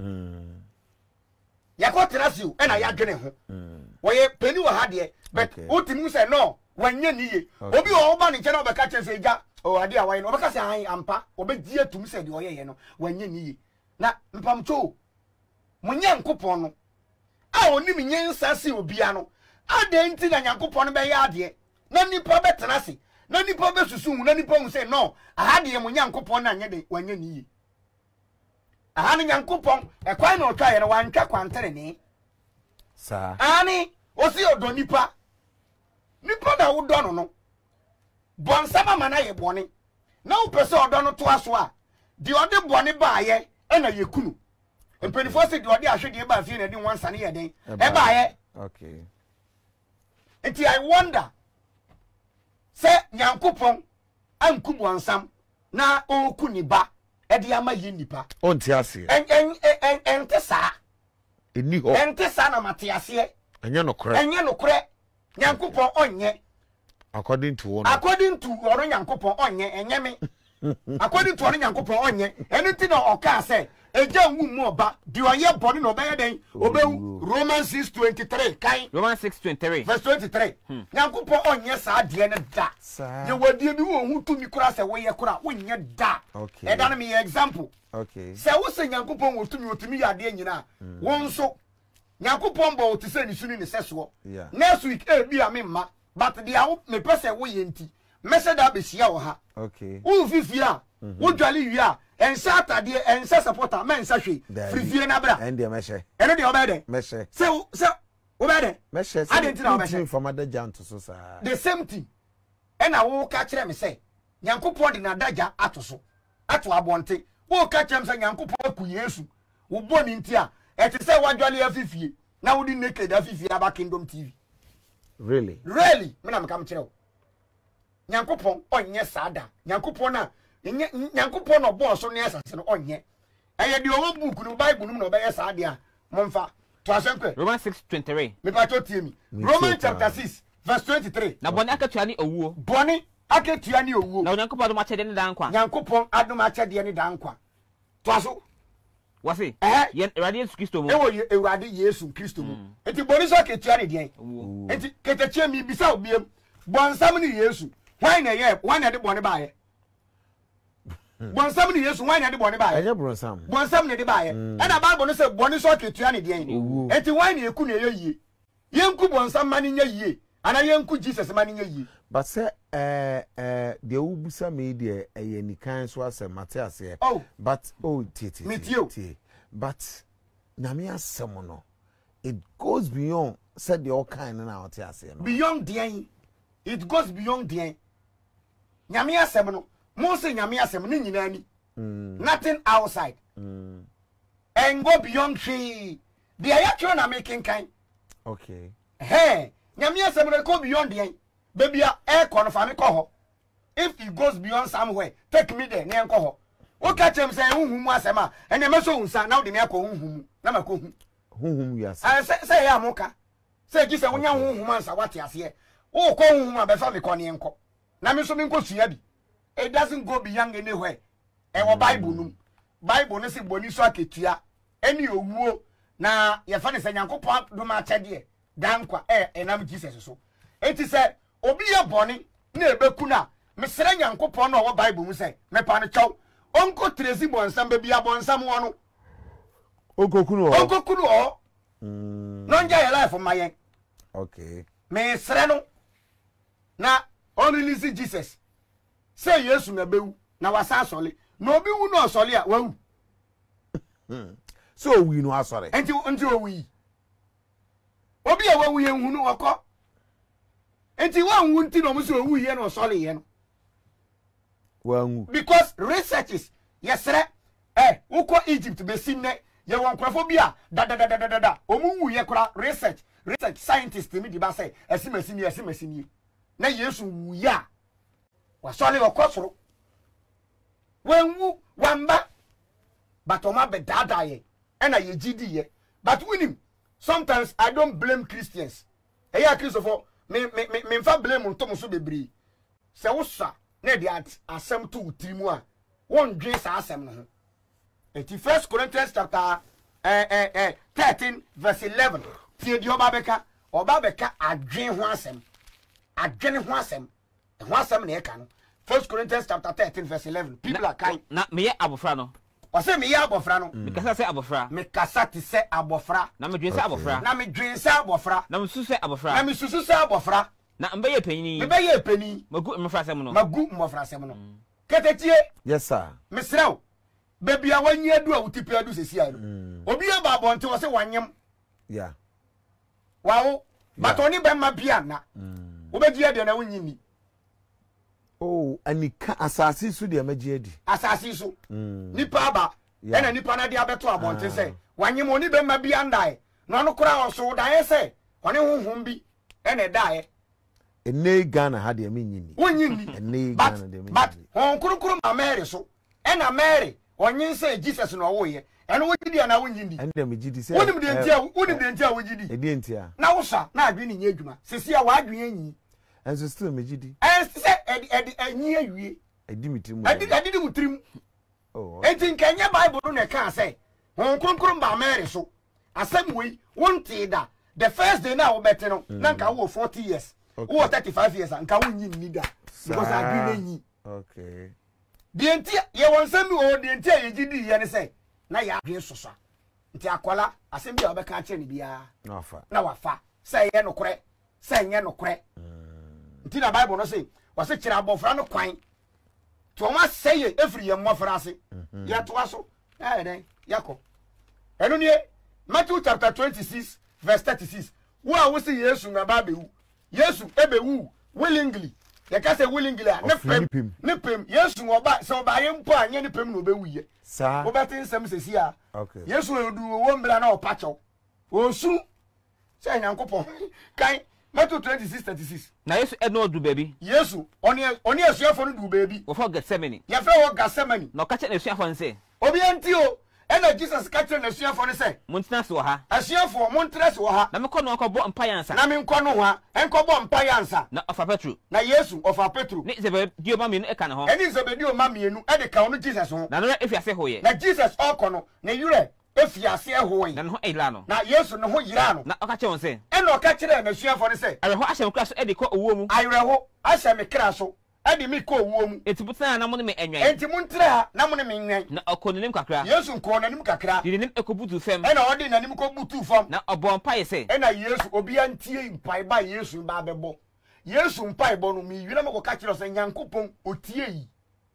yɛkɔtena se o ɛna yɛadwene ho wɔyɛ pani wɔ ha deɛ but Okay. wotimi sɛ no wanyɛ ne yie obi wɔ ɔba ne nkyɛn na ɔbɛka kyerɛ sɛ egya o adeɛ a wɔyɛ no ɔbɛka sɛ ahan ampa ɔbɛgye atum sɛ deɛ ɔyɛyɛ no wanyɛ ne yie na mpamtwo mo Nyankopɔn no a onim nyensa se obia no adɛn nti na Nyankopɔn no bɛyɛ adeɛ na nipa bɛtena se na nipa bɛsusu hu na nipa hu sɛ no aha deɛ mo Nyankopɔn na nyɛ de wanyɛ ne yie aha no Nyankopɔn ɛkwan na ɔtwa yɛ no wantwa kwantere ne sa ani osi ɔdɔ nipa nipa da wodɔ no no bɔnsam ama na yɛ bɔne na wopɛ sɛ ɔdɔ no toa so a deɛ ɔde bɔne baayɛ ɛna yɛkunu mpanyinfoɔ sɛ deɛ ɔde ahwedeɛ baa fie na ɛde nwansa ne yɛ den ɛbaayɛ okay nti I wonder sɛ Nyankopɔn anku bɔnsam na ɔku ne ba ɛde ama yɛ nipa on ti ase ɛn ɛn ɛn ɛnte saa eni ho ɛnte saa na mate aseɛ enye no korɛ ɛnyɛ nokorɛ Nyankopɔn ɔnyɛ according to one according to ɔno Nyankopɔn ɔnyɛ ɛnyɛ me according to ɔno Nyankopɔn ɔnyɛ ɛno nti na ɔkaa sɛ ɛgya nwu mu ɔba deɛ ɔyɛ bɔne na ɔbɛyɛ dɛn ɔbɛwu Romans six twenty-three kan Romans six twenty-three. verse twenty-three Nyankopɔn ɔnyɛ saa deɛ no da Saa. yɛwɔ deɛ bi wɔ ho tumi kora sɛ woyɛ kora wonyɛ da Okay. ɛda no meyɛ example okay sɛ wo sɛ Nyankopɔn wɔ tumi wɔtumi yɛ adeɛ nyinaa wɔn nso Nyankopɔn bɔ wo te sɛ ne su ne ne sɛ soɔ Yeah. next week ebi a memma but deɛ awo mepɛ sɛ woyɛ nti mɛsɛ da bɛhyia wɔ ha okay wo fifie a wo dwale wie a ɛnsa atadeɛ ɛnsa supporter mɛnsa hwee Dabi. firifie na bra and the measure ɛno deɛ ɔbɛyɛ dɛ measure sɛ wo- sɛ wobɛyɛ dɛ measure Ade nti na wobɛhyɛ. from other jam to so sa the same thing ɛna woka kyerɛ me sɛ Nyankopɔn de n'adagya ato so ato abɔnte woka kyerɛ me sɛ Nyankopɔn aku Yesu wo bɔ ne nti a ɛte sɛ woadwale afifie na wode naked afifie aba Kingdom T V really really me na meka m kyerɛ wo Nyankopɔn ɔnyɛ saa da Nyankopɔn na nyɛ Nyankopɔn na ɔbɔɔ so ne asase no ɔnyɛ ɛyɛ deɛ ɔwɔ book no Bible no mu na ɔbɛyɛ saa deɛ a momfa to asɛnkɔ Romans six twenty-three. mepatɔ tie mi Me Romans too, chapter pa. six verse twenty-three Na bɔne akatua ne owuo. bɔne akatua ne owuo Na Onyankopɔn adom akyɛde ne da nkwa. Nyankopɔn adom akyɛdeɛ ne da nkwa toa so Wɔse, Ɛhɛ. yɛn Awurade Yesu Kristo mu. ɛwɔ Ye- Awurade Yesu Kristo mu enti bɔne so akatua ne deɛn Owuo. enti kɛtɛkyɛ mi bisa obiam bɔnsam ne Yesu hwan na ɛyɛ hwan na ɛde bɔne baayɛ bɔnsam ne Yesu hwan na ɛde bɔne baayɛ enye bronsam bɔnsam ne de baayɛ ɛna Bible no sɛ bɔne so akatua ne deɛn Owuo. enti hwan na ɛku ne ɛyɛ yie yɛnku bɔnsam ma ne nyɛ yie anaa yɛnku Jesus ma ne nyɛ yie but say eh eh the ubusa me de eye nikan so asem mate ase Oh. but oh tie tie Me tie o. tie but nyame asem no it goes beyond said the all kind na ate ase no beyond deɛn it goes beyond deɛn nyame asɛm no mo sɛ nyame asɛm ne nyinaa ni nothing outside and go beyond hwee deɛ yɛtwerɛ na mekenkan okay hɛ nyame asɛm no go beyond deɛn baabi a ɛkɔ no fa me kɔ hɔ if it goes beyond somewhere take me there ne yɛnkɔ hɔ woka kyerɛ m sɛ ɛhohu mu asɛm a ɛnɛ mɛsɛ wo nsa na wode me akɔ hohu mu na makɔhu honhom wiase sɛ sɛ ɛyɛ amoka sɛ gyi sɛ wonya honhom ansa wate aseɛ wokɔ honhom a bɛfa me kɔ ne yɛnkɔ na me nso menkɔ sua bi it doesn't go beyond anywhere ɛwɔ bible no mu bible no sɛ bɔni so akatua ɛne owuo na yɛfa ne sɛ Nyankopɔn dom akyɛdeɛ da nkwa ɛ ɛnam Jesus so enti sɛ obi yɛ bɔne na ɛbɛku no a mesrɛ Nyankopɔn no a ɔwɔ bible mu sɛ mepa no kyɛw ɔnkɔ tresi bɔnsam baabi a bɔnsam wɔ no okokunu o ɔnkɔku no hɔ na ɔngya yɛ life ma yɛn okay mesrɛ no na on release Jesus say yesu na bewu na wasa asole na obi wu no asole a wawu so we no asole enti enti owi obi a wawu ye hunu okọ enti wan wu nti no mo so owu ye no asole ye no wangu because researches yesre eh uko Egypt be sinne ye won krafo bia da da da da da da omu wu ye kra research research scientist mi di ba say esimasini esimasini na yesu wu ya wa sole okosoro wenwu wamba but oma be dada ye na ye gidi ye but winim sometimes I don't blame Christians eya Christopher me me me mfa blame ntom so bebri se wosa na di asem to utirimu a won dwe sa asem no eti First Corinthians chapter eh eh eh thirteen verse eleven tie di oba beka oba beka adwen ho asem adwen ho asem ho asem na e ka no First Corinthians chapter thirteen verse eleven people are kind na me ye abofra no o se me ye abofra no me kasa se abofra me kasa ti se abofra na me dwen se abofra na me dwen se abofra na me susu se abofra na me susu se abofra na mbe ye panyin me be ye pani magu mfra sem no magu mfra sem no ketetie yes sir me srew bebi a wanyi adu a utipi adu sesi ayo obi e ba bonte wo se wanyem yeah wawo batoni be ma bia na wo be die de na wonyi ni oh anika asasi su de magie di asasi so nipa ba ena nipa na de abeto abonte se wanyem oni be ma bia ndai no no kura oso dae se oni honhom bi ena dae ene Ghana ha de amenyi ni wonyi ni ene Ghana de amenyi but hon kurukuru ma Mary so ena Mary onyin say Jesus no wo ye eno wo gidi na wonyi ndi ende me gidi se wonim de ntia wonim de ntia wo gidi e de ntia na wo sa na adwe ni nya adwuma sesi a wa adwe anyi enso still me gidi eh se edi edi anyi awie edi mitrim edi edi di mutrim oh enti nkanya Bible no na ka say hon kurukuru ba Mary so asem we wonte da the first day na wo bete no na nka wo forty years wo thirty-five years nka wonyi ni da because adwe na anyi okay de ntia ye wonsam bi o de ntia ye gidi ye ne say na ya adwe soso nti akola asem bi obeka a kire ni bia na wafa na wafa say ye no kore say ye no kore nti na Bible no say wase kire abofra no kwan to ma say ye every ye mmofra ase ya to aso eh den yakọ enu nie Matthew chapter twenty-six verse thirty-six wo a wo say Yesu na ba bewu Yesu ebewu willingly ye ka say willingly ne pem ne pem Yesu oba se oba ye mpo anye ne pem no obewu ye sa wo betin nsem sesi a okay Yesu edu wo mbra na opacho osu say Nyankopon kan Matthew twenty-six thirty-six na Yesu e no du baby Yesu oni oni asuafo no du baby wo for Gethsemane ye fe wo Gethsemane na ka che na asuafo nse obi anti o ena Jesus ka che na asuafo no say muntina se wo ha asuafo montre se wo ha na me kɔ no akɔbɔ mpa yansa na me nkɔ no ho a enko bo mpa yansa na ofa Petro na Yesu ofa Petro ne Zebedi ma mienu e ka ne ho eni Zebedi o ma mienu e de ka ono Jesus ho na no efiase ho ye na Jesus okɔ no na yure efiase ho yi na no ila no na Yesu no ho yira no na ɔka che won se ena ɔka kire na asuafo no say awe ho ahyɛ mkra so e de kɔ owuo mu ayre ho ahyɛ me kra so e de me kɔ owuo mu etibutana na mo ne me enwan enti montre ha na mo ne me nwan na ɔkɔ nenim kakra Yesu nkɔ nanim kakra de nim ekobutu fam ena ɔde nanim kɔ butu fam na ɔbɔ mpa ye se ena Yesu obi antie mpai ba Yesu ba bɛbɔ Yesu mpai bɔ no mi wira mako ka kire so Nyankopɔn otie yi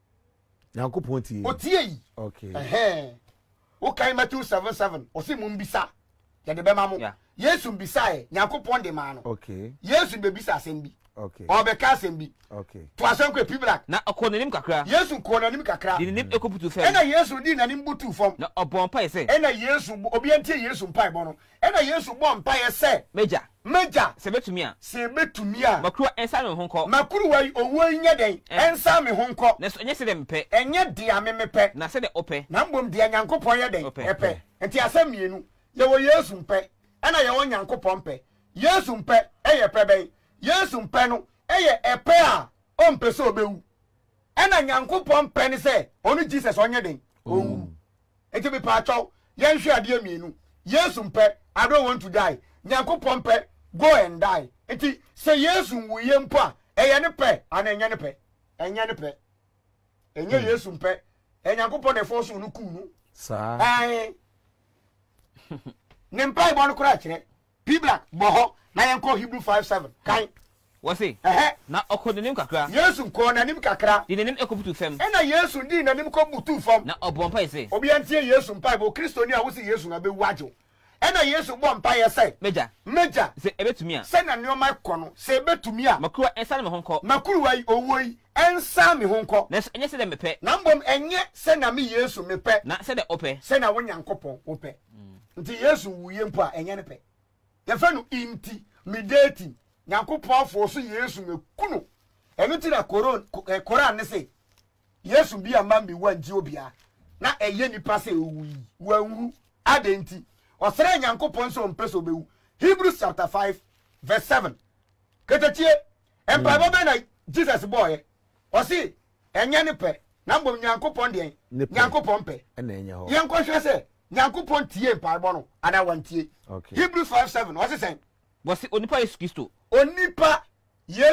Nyankopɔn tie otie yi okay eh o kai Matthew seven seven o se mun bisa ya de be ma mo Yesu mbisa e Nyankopɔn de ma no okay Yesu be bisa asɛm bi okay o be ka asɛm bi okay to asɛm ko pibla na ɔkɔ nenim kakra Yesu ko nanim kakra de nim ekobutu fam ena Yesu di nanim butu fam na ɔbɔ mpa ye se ena Yesu obi antie Yesu mpai bɔ no ena Yesu bɔ mpai ye se meja meja se betumi a se betumi a makru ensa me ho nkɔ makuru wai owo nya den ensa me ho nkɔ na so enye se dem pɛ enye dia me mepɛ na se de opɛ na mbom dia Nyankopɔn ye den Ɔpɛ. epɛ enti asɛm mienu ye wo Yesu mpɛ ena ye wo Nyankopɔn mpɛ Yesu mpɛ eye pɛ bɛn Yesu mpɛ no eye epɛ a o mpɛ so obewu ena Nyankopɔn mpɛ ne sɛ onu Jesus onye den owu enti bi pa atɔ ye nhwe ade mienu Yesu mpɛ I don't want to die Nyankopɔn mpɛ go and die enti sɛ Yesu wu ye mpo a eye ne pɛ ana enye ne pɛ enye ne pɛ enye Yesu mpɛ Nyankopɔn ne force no ku no sa ai ne mpai bo no kura kire P black bo ho na yen ko Hebrew five seven kan Wasi. Eh. Na okodenim kakra. Yesu nko nanim kakra. Di nanim ekobutu fam. E na Yesu di nanim ko butu fam. Na obon pa ise. Obi antie Yesu mpa bo Kristoni a wo se Yesu na be wajo. E na Yesu bo mpa ye se. Meja. Meja. Se ebetumi a. Se na neoma kɔ no, se ebetumi a. Makruwa ensa me honko. Makruwa yi owo yi ensa me honko. Na enye se de mepe. Na mbom enye se na me Yesu mepe. Na se de ope. Se na wo Nyankopɔn ope. Nti Yesu wuye mpo a enye ne pe. Ye fa no inti midati Nyankopɔn afo so Yesu mekuno. Eno ti na koron Koran ne se Yesu bi amambi wanji obia na eye nipa se owu wanwu adenti osere Nyankopɔn so mpeso bewu. Hebrews chapter five verse seven. Ketachie empa bobe na Jesus boy o si enye ne pe na mbom Nyankopɔn de Nyankopɔn pe ena enye ho yen kohwe se Nyankopɔn tie empa bo no ana wantie. Okay. Hebrews five seven o se sen Wasi onipa Yesu Kristo. onipa